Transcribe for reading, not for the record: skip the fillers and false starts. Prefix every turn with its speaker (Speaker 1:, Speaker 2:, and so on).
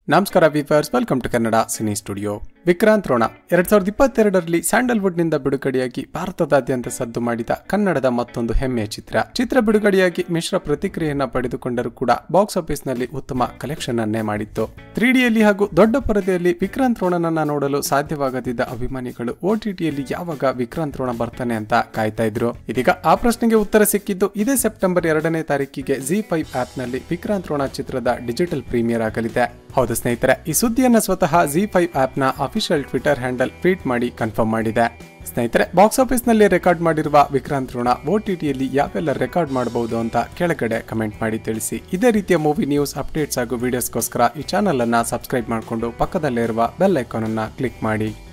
Speaker 1: ನಮಸ್ಕಾರ viewers, welcome to Kannada cine studio. Vikrant Rona 2022ರಲ್ಲಿ Sandalwood ನಿಂದ ಬಿಡುಗಡೆಯಾಗಿ ಭಾರತದಾದ್ಯಂತ ಸದ್ದು ಮಾಡಿದ ಕನ್ನಡದ ಮತ್ತೊಂದು ಹೆಮ್ಮೆಯ ಚಿತ್ರ ಬಿಡುಗಡೆಯಾಗಿ ಮಿಶ್ರ ಪ್ರತಿಕ್ರಿಯೆಯನ್ನ ಪಡೆದುಕೊಂಡರೂ ಕೂಡ ಬಾಕ್ಸ್ ಆಫೀಸ್ ನಲ್ಲಿ ಉತ್ತಮ ಕಲೆಕ್ಷನ್ ಅನ್ನೇ ಮಾಡಿತ್ತು. 3Dಯಲ್ಲಿ ಹಾಗೂ ದೊಡ್ಡ ಪರದೆಯಲ್ಲಿ ವಿಕ್ರಾಂತ್ ರೋಣನನ್ನ ನೋಡಲು ಸಾಧ್ಯವಾಗದಿದ್ದ ಅಭಿಮಾನಿಗಳು OTTಯಲ್ಲಿ ಯಾವಾಗ ವಿಕ್ರಾಂತ್ ರೋಣ ಬರ್ತಾನೆ ಅಂತ ಕಾಯ್ತಾ ಇದ್ರು. ಇದೀಗ ಆ ಪ್ರಶ್ನೆಗೆ ಉತ್ತರ ಸಿಕ್ಕಿದ್ದು ಇದೇ ಸೆಪ್ಟೆಂಬರ್ 2ನೇ ತಾರೀಕಿಗೆ ZEE5 ಆಪ್ ನಲ್ಲಿ ವಿಕ್ರಾಂತ್ ರೋಣ ಚಿತ್ರದ ಡಿಜಿಟಲ್ ಪ್ರೀಮಿಯರ್ ಆಗಲಿದೆ. ಹೌದು ಸ್ನೇಹಿತರೆ, ಈ ಸುದ್ದಿಯನ್ನ ಸ್ವತಃ ZEE5 ಆಪ್ ನ ಅಫಿಷಿಯಲ್ ಟ್ವಿಟರ್ ಹ್ಯಾಂಡಲ್ ಟ್ವೀಟ್ ಮಾಡಿ ಕನ್ಫರ್ಮ್ ಮಾಡಿದೆ. ಸ್ನೇಹಿತರೆ, ಬಾಕ್ಸ್ ಆಫೀಸ್ ನಲ್ಲಿ ರೆಕಾರ್ಡ್ ಮಾಡಿರುವ ವಿಕ್ರಾಂತ್ ರೋಣ OTTಯಲ್ಲಿ ಯಾವೆಲ್ಲ ರೆಕಾರ್ಡ್ ಮಾಡಬಹುದು ಅಂತ ಕೆಳಗಡೆ ಕಮೆಂಟ್ ಮಾಡಿ ತಿಳಿಸಿ. ಇದೇ ರೀತಿಯ ಮೂವಿ ನ್ಯೂಸ್, ಅಪ್ಡೇಟ್ಸ್ ಹಾಗೂ ವಿಡಿಯೋಸ್ಗೋಸ್ಕರ ಈ ಚಾನಲ್ ಅನ್ನ ಸಬ್ಸ್ಕ್ರೈಬ್ ಮಾಡಿಕೊಂಡು ಪಕ್ಕದಲ್ಲೇ ಇರುವ ಬೆಲ್ ಐಕಾನ್ ಅನ್ನ ಕ್ಲಿಕ್ ಮಾಡಿ.